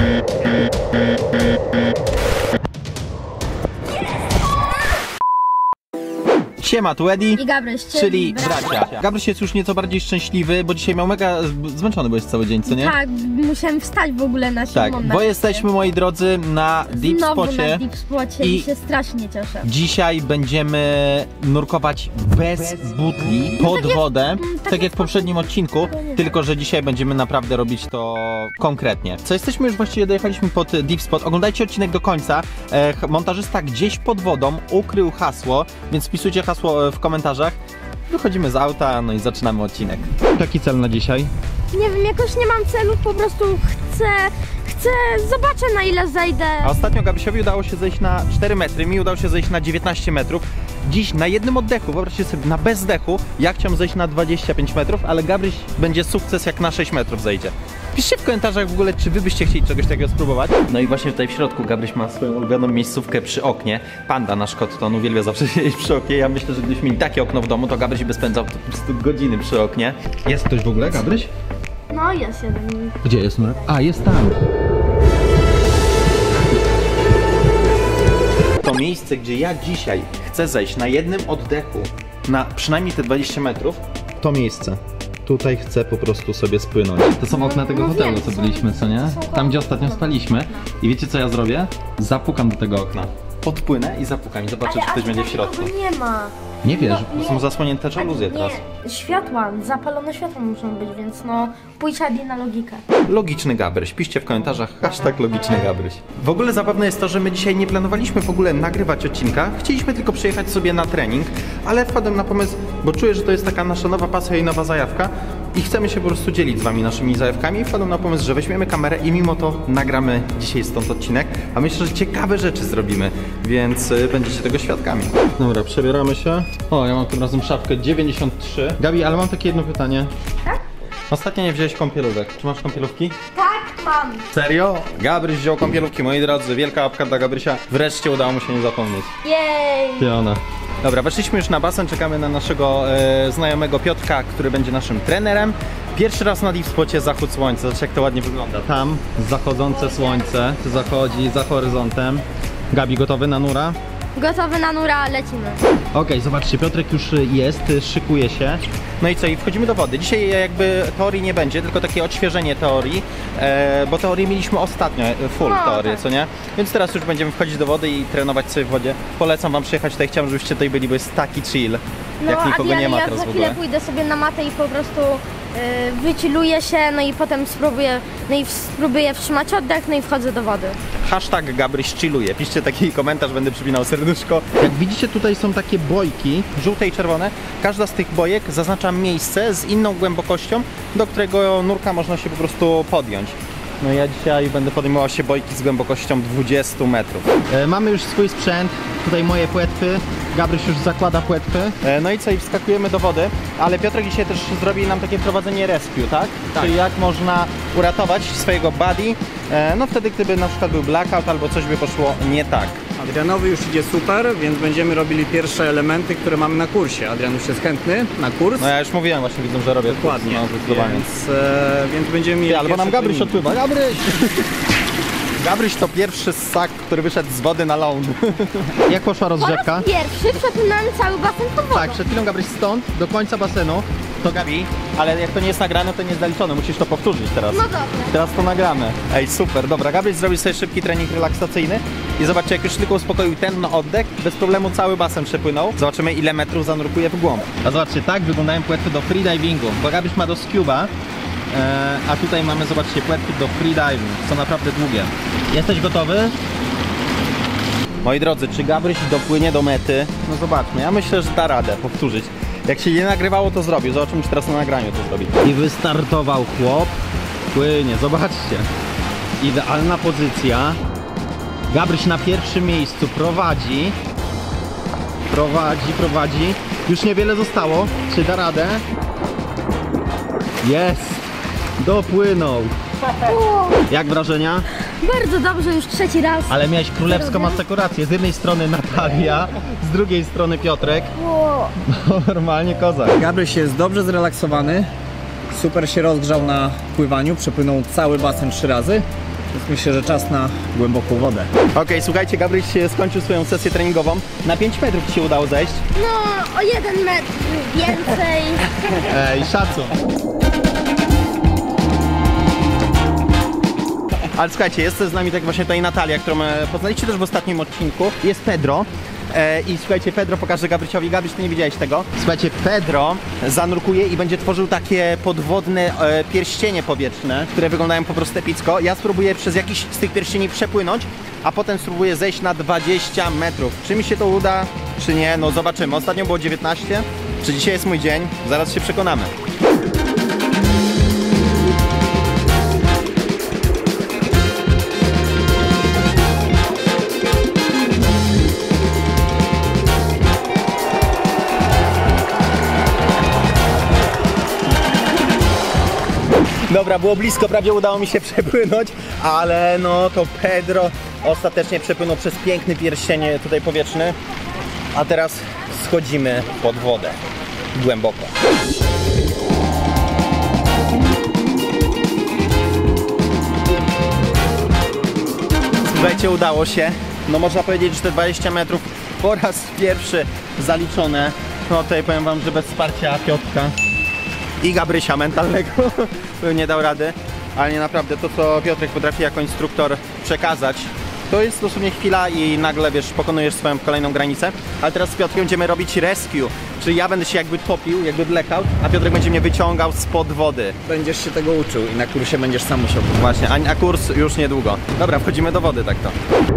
Siema, tu Eddie i Gabryś, czyli bracia. Gabryś jest już nieco bardziej szczęśliwy, bo dzisiaj miał mega zmęczony, bo jest cały dzień, co nie? Tak, musiałem wstać w ogóle na 7. Tak, bo jesteśmy, moi drodzy, na Deep Spocie. Na Deep Spocie i się strasznie cieszę. Dzisiaj będziemy nurkować bez butli, pod wodę, tak jak w poprzednim odcinku, tylko że dzisiaj będziemy naprawdę robić to konkretnie. Co, jesteśmy już właściwie, dojechaliśmy pod Deep Spot. Oglądajcie odcinek do końca. Montażysta gdzieś pod wodą ukrył hasło, więc wpisujcie hasło w komentarzach. Wychodzimy z auta, no i zaczynamy odcinek. Jaki cel na dzisiaj? Nie wiem, jakoś nie mam celu, po prostu zobaczę, na ile zejdę. A ostatnio Gabrysiowi udało się zejść na 4 metry, mi udało się zejść na 19 metrów. Dziś na jednym oddechu, wyobraźcie sobie, na bezdechu, ja chciałem zejść na 25 metrów, ale Gabryś będzie sukces, jak na 6 metrów zejdzie. Piszcie w komentarzach w ogóle, czy wy byście chcieli czegoś takiego spróbować. No i właśnie tutaj w środku Gabryś ma swoją ulubioną miejscówkę przy oknie. Panda, nasz kot, to on uwielbia zawsze siedzieć przy oknie. Ja myślę, że gdybyśmy mieli takie okno w domu, to Gabryś by spędzał po prostu godziny przy oknie. Jest ktoś w ogóle, Gabryś? No, jest jeden. Gdzie jest nurek? A, jest tam. To miejsce, gdzie ja dzisiaj chcę zejść na jednym oddechu na przynajmniej te 20 metrów, to miejsce. Tutaj chcę po prostu sobie spłynąć. To są okna tego hotelu, co byliśmy, co nie? Tam, gdzie ostatnio spaliśmy. I wiecie, co ja zrobię? Zapukam do tego okna. Podpłynę i zapukam i zobaczę, czy ktoś będzie w środku. Nie ma. Nie wiesz, bo są zasłonięte żaluzje teraz. Nie, światła, zapalone światła muszą być, więc no pójdź Adi na logikę. Logiczny Gabryś, piszcie w komentarzach #logiczny Gabryś. W ogóle zabawne jest to, że my dzisiaj nie planowaliśmy w ogóle nagrywać odcinka. Chcieliśmy tylko przyjechać sobie na trening, ale wpadłem na pomysł, bo czuję, że to jest taka nasza nowa pasja i nowa zajawka i chcemy się po prostu dzielić z wami naszymi zajawkami. Wpadłem na pomysł, że weźmiemy kamerę i mimo to nagramy dzisiaj stąd odcinek, a myślę, że ciekawe rzeczy zrobimy, więc będziecie tego świadkami. Dobra, przebieramy się. O, ja mam tym razem szafkę 93. Gabi, ale mam takie jedno pytanie. Tak? Ostatnio nie wziąłeś kąpielówek. Czy masz kąpielówki? Tak, mam. Serio? Gabryś wziął kąpielówki, moi drodzy. Wielka łapka dla Gabrysia. Wreszcie udało mu się nie zapomnieć. Jej! Piona. Dobra, weszliśmy już na basen, czekamy na naszego znajomego Piotrka, który będzie naszym trenerem. Pierwszy raz na Deep Spocie zachód słońca. Zobaczcie, jak to ładnie wygląda. Tam zachodzące słońce, zachodzi za horyzontem. Gabi, gotowy na nura? Gotowy na nura, lecimy. Okej, zobaczcie, Piotrek już jest, szykuje się. No i co, i wchodzimy do wody. Dzisiaj jakby teorii nie będzie, tylko takie odświeżenie teorii, bo teorię mieliśmy ostatnio, full teorię, co nie? Więc teraz już będziemy wchodzić do wody i trenować sobie w wodzie. Polecam wam przyjechać tutaj, chciałem, żebyście tutaj byli, bo jest taki chill, jak nikogo nie ma teraz w ogóle. Ja za chwilę pójdę sobie na matę i po prostu wychilluję się, no i potem spróbuję wtrzymać oddech, no i wchodzę do wody. #Gabryś chilluje. Piszcie taki komentarz, będę przypinał serduszko. Jak widzicie, tutaj są takie bojki, żółte i czerwone. Każda z tych bojek zaznacza miejsce z inną głębokością, do którego nurka można się po prostu podjąć. No ja dzisiaj będę podejmował się bojki z głębokością 20 metrów. Mamy już swój sprzęt, tutaj moje płetwy. Gabryś już zakłada płetwy. No i co, i wskakujemy do wody, ale Piotrek dzisiaj też zrobi nam takie prowadzenie rescue, tak? Tak. Czyli jak można uratować swojego buddy, no wtedy, gdyby na przykład był blackout albo coś by poszło nie tak. Adrianowi już idzie super, więc będziemy robili pierwsze elementy, które mamy na kursie. Adrian już jest chętny na kurs. No ja już mówiłem, właśnie widzą, że robię dokładnie, kurs, no, zdecydowanie. Więc będziemy mieli. Albo nam Gabryś odpływa. Gabryś! Gabryś to pierwszy ssak, który wyszedł z wody na ląd. Jak poszła rozgrzewka? Pierwszy przepłynąłem cały basen pod wodą. Tak, przed chwilą Gabryś stąd do końca basenu. To Gabi, ale jak to nie jest nagrane, to nie jest zaliczone. Musisz to powtórzyć teraz. No dobra. Teraz to nagramy. Ej, super, dobra. Gabryś zrobił sobie szybki trening relaksacyjny i zobaczcie, jak już tylko uspokoił ten oddech, bez problemu cały basen przepłynął. Zobaczymy, ile metrów zanurkuje w głąb. A zobaczcie, tak wyglądają płetwy do freedivingu, bo Gabryś ma do scuba, a tutaj mamy, zobaczcie, płetwy do freediving. Są naprawdę długie. Jesteś gotowy? Moi drodzy, czy Gabryś dopłynie do mety? No zobaczmy, ja myślę, że da radę powtórzyć. Jak się nie nagrywało, to zrobił. Zobaczymy, czy teraz na nagraniu to zrobi. I wystartował chłop. Płynie, zobaczcie. Idealna pozycja. Gabryś na pierwszym miejscu prowadzi. Prowadzi. Już niewiele zostało. Czy da radę? Jest! Dopłynął. Jak wrażenia? Bardzo dobrze, już trzeci raz. Ale miałeś królewską asekurację. Z jednej strony Natalia, z drugiej strony Piotrek. Normalnie kozak. Gabryś jest dobrze zrelaksowany. Super się rozgrzał na pływaniu. Przepłynął cały basen 3 razy. Więc myślę, że czas na głęboką wodę. Okej, słuchajcie, Gabryś skończył swoją sesję treningową. Na 5 metrów ci się udało zejść. No, o 1 metr więcej. Ej, szacun. Ale słuchajcie, jest z nami tak właśnie tutaj Natalia, którą poznaliście też w ostatnim odcinku. Jest Pedro. I słuchajcie, Pedro pokaże Gabryciowi. Gabryś, ty nie widziałeś tego. Słuchajcie, Pedro zanurkuje i będzie tworzył takie podwodne pierścienie powietrzne, które wyglądają po prostu epicko. Ja spróbuję przez jakiś z tych pierścieni przepłynąć, a potem spróbuję zejść na 20 metrów. Czy mi się to uda, czy nie? No zobaczymy. Ostatnio było 19. Czy dzisiaj jest mój dzień? Zaraz się przekonamy. Dobra, było blisko, prawie udało mi się przepłynąć, ale no to Pedro ostatecznie przepłynął przez piękny pierścień tutaj powietrzny, a teraz schodzimy pod wodę, głęboko. Słuchajcie, udało się, no można powiedzieć, że te 20 metrów po raz pierwszy zaliczone. No tutaj powiem wam, że bez wsparcia Piotrka i Gabrysia mentalnego bym nie dał rady, ale nie naprawdę to, co Piotrek potrafi jako instruktor przekazać, to jest dosłownie chwila i nagle, wiesz, pokonujesz swoją kolejną granicę. Ale teraz z Piotrkiem będziemy robić rescue, czyli ja będę się jakby topił, jakby blackout, a Piotrek będzie mnie wyciągał spod wody. Będziesz się tego uczył i na kursie będziesz sam musiał. Właśnie, a kurs już niedługo. Dobra, wchodzimy do wody, tak to.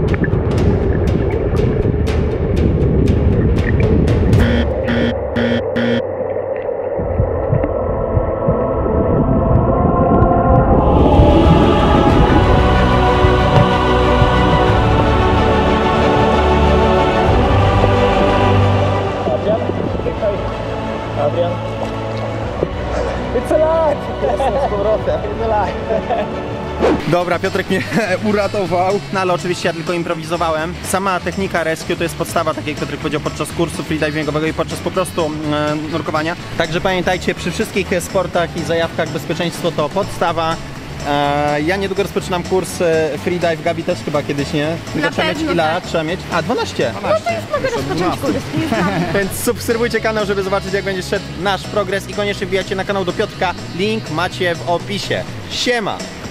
Adrian. It's alive! Jestem z powrotem. It's alive. Dobra, Piotrek mnie uratował, no ale oczywiście ja tylko improwizowałem. Sama technika rescue to jest podstawa, tak jak Piotrek powiedział, podczas kursu freedivingowego i podczas po prostu nurkowania. Także pamiętajcie, przy wszystkich sportach i zajawkach bezpieczeństwo to podstawa. Ja niedługo rozpoczynam kurs freedive, Gabi też chyba kiedyś, nie? Tylko trzeba mieć ile lat? Trzeba mieć? A, 12. No to już mogę rozpocząć kurs. Już mam. Więc subskrybujcie kanał, żeby zobaczyć, jak będzie szedł nasz progres i koniecznie wbijajcie na kanał do Piotrka. Link macie w opisie. Siema!